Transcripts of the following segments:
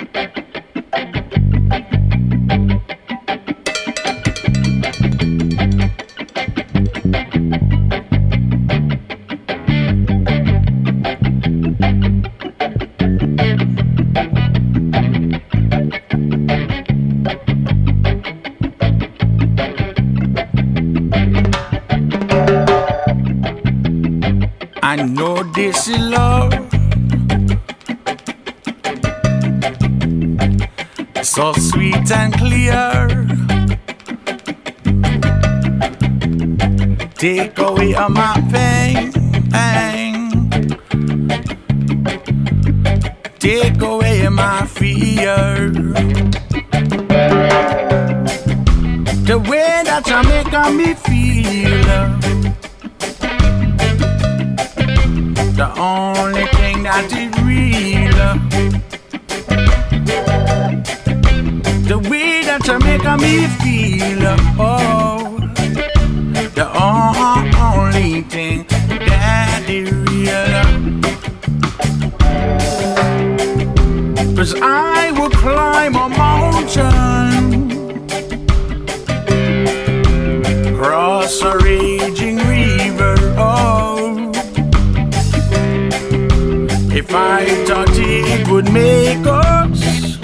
I know this is love, so sweet and clear. Take away all my pain, take away my fear. The way that you're making me feel, the only thing that is real. The way that you're making me feel, oh, the only thing that is real. 'Cause I will climb a mountain, cross a raging river, oh, if I thought it would make us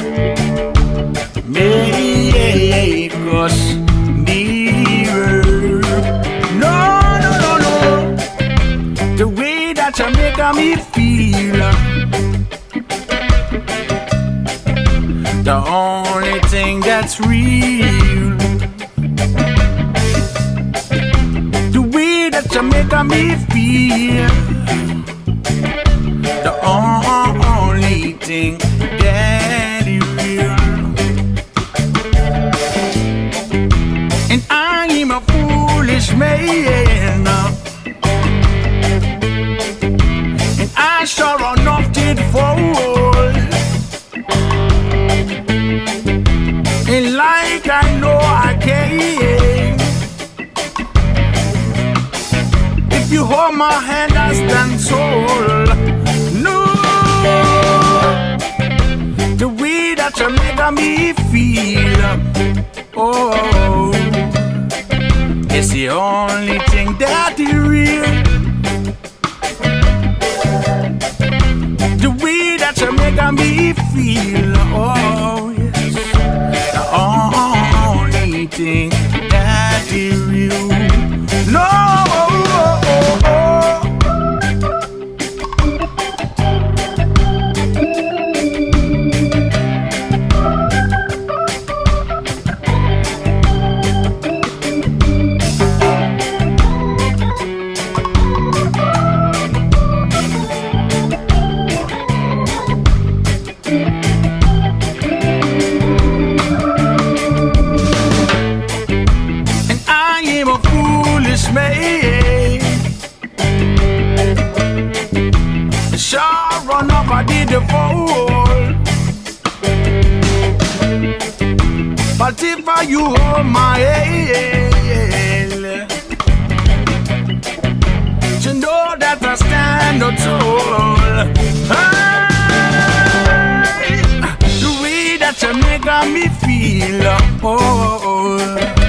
nearer. No, no, no, no. The way that you're making me feel, the only thing that's real. The way that you're making me feel, the only thing that is real. And I am a foolish man, and I sure enough did fall. And like I know I can, if you hold my hand I stand tall. No, the way that you're making me feel, oh, it's the only thing that is real. The way that you're making me feel, oh yes, the only thing that is real. No, sure run up, I did the fall. But if you hold my hand, you know that I stand tall. Hey, the way that you make me feel, oh,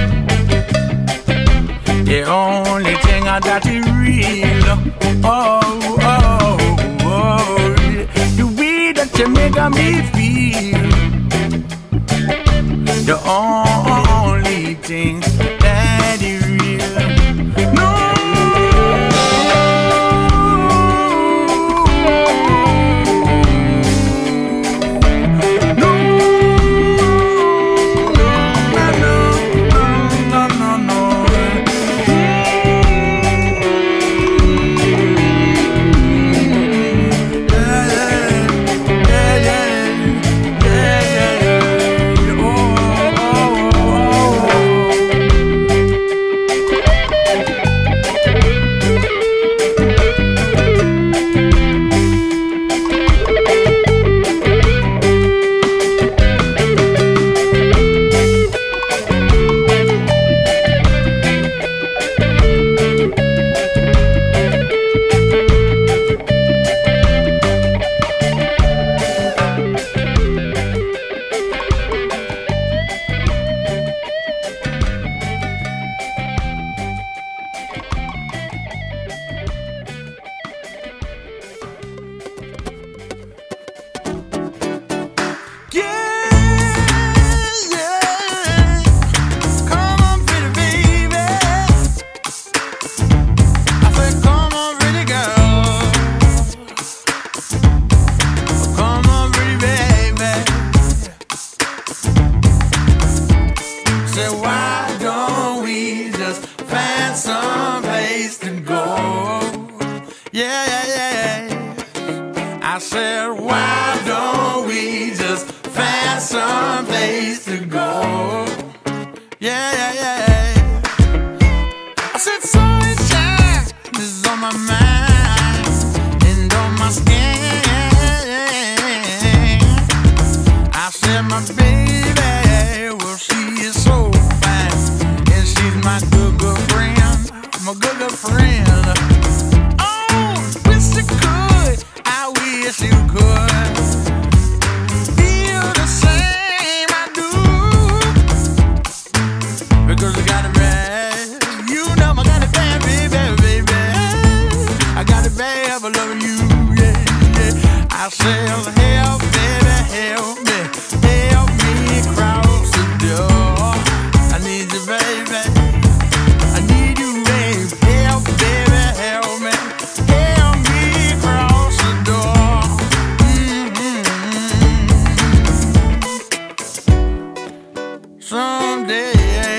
the only thing that is real, oh, oh, oh, the way that you make me feel, the only thing that is real. No, just find some place to go. Yeah, yeah, yeah. I said sunshine is on my mind and on my skin. I said my baby, well she is so fine, and she's my good, good friend, my good, good friend. Oh, wish you could, I wish you could feel the same I do, because I got it bad. You know I got it bad, baby, baby. I got it bad for loving you, yeah, yeah. I said help, baby, help me. Help me cross the door. I need you, baby. I need you, babe. Help, baby, help me. Help me cross the door. Someday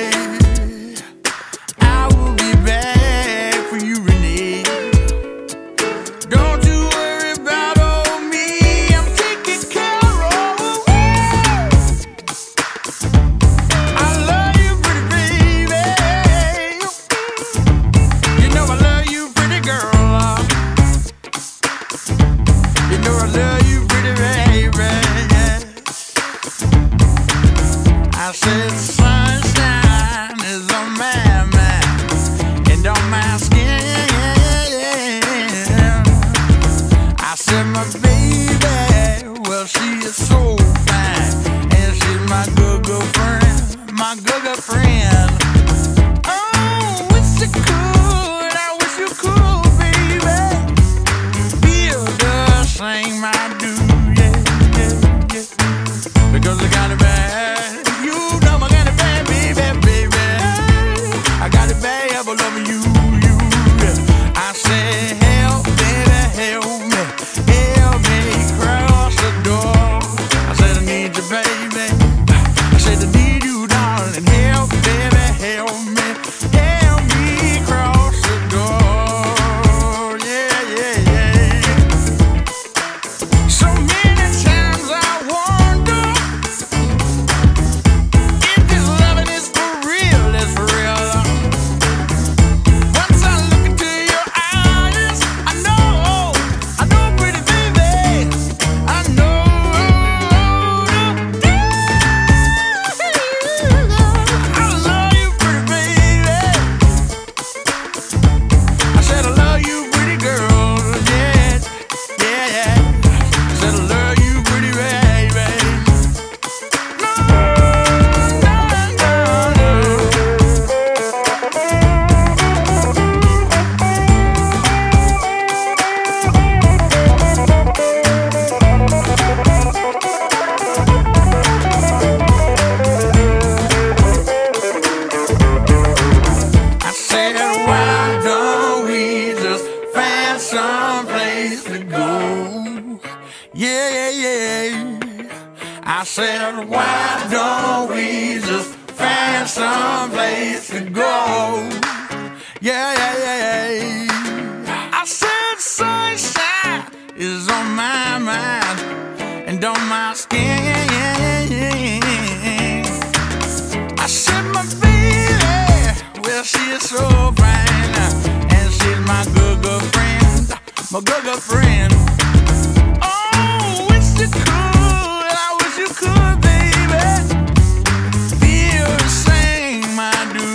I will be back for you, Renee. Don't you worry about old me. I'm taking care of you. I love you, pretty baby. You know I love you, pretty girl. You know I love you, pretty baby. I said sunshine is on my mind and on my skin. I said my baby, well she is so fine, and she's my good, good friend, my good, good friend. Oh, wish you could, I wish you could, baby, feel the same I do, yeah, yeah, yeah. Because I got it bad, you know I got it bad, baby, baby. I got it bad for loving you, you. I said help, baby, help me. Help me cross the door. I said I need you, baby. I said I need you, darling. Help, baby, help me. Help me cross the door. Yeah, yeah, yeah. So many times I wonder if this loving is for real, it's for real. Once I look into your eyes, I know, pretty baby, I know. I love you, pretty baby. I said I love you, pretty girl, yeah, yeah, yeah. I said I love you, pretty baby. No, no, no, no. I said, why don't we just find some place to go? Yeah, yeah, yeah. I said, why don't we just find some place to go? Yeah, yeah, yeah, yeah. I said, sunshine is on my mind and on my skin. I said, my baby, well, she is so fine, and she's my good, good friend, my good, good friend. Oh, wish you could, I wish you could, baby, feel the same I do.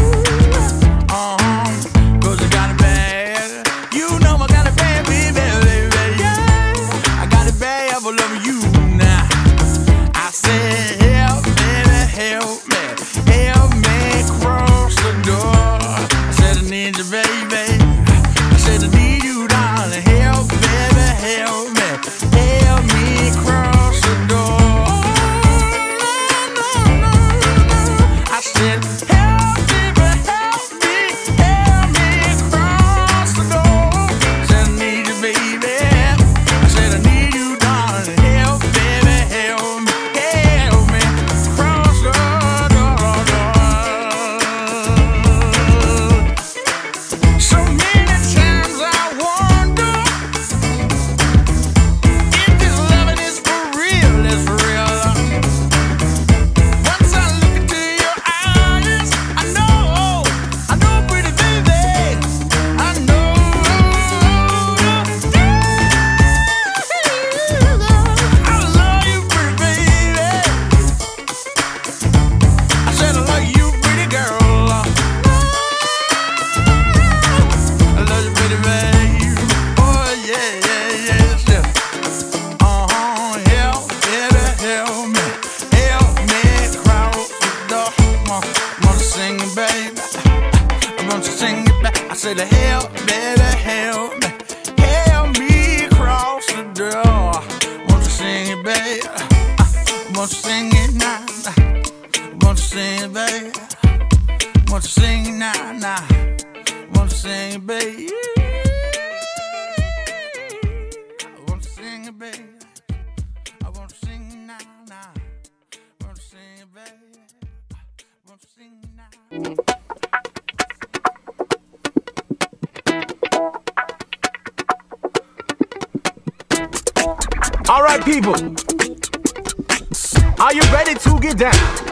'Cause I got it bad, you know I got it bad, baby, baby, yeah. I got it bad for loving you now. I said, help, baby, help me. Help me cross the door. I said I need you, baby. I said I need you, darling. Help, baby, said, help, baby, help me cross the door. Won't you sing it, baby? Won't you sing it now? Won't you sing it, baby? Won't you sing it now? Won't you sing it, baby? I want to sing it, baby. I want to sing it now. Want to sing it, baby. Want to sing it now. All right, people, are you ready to get down?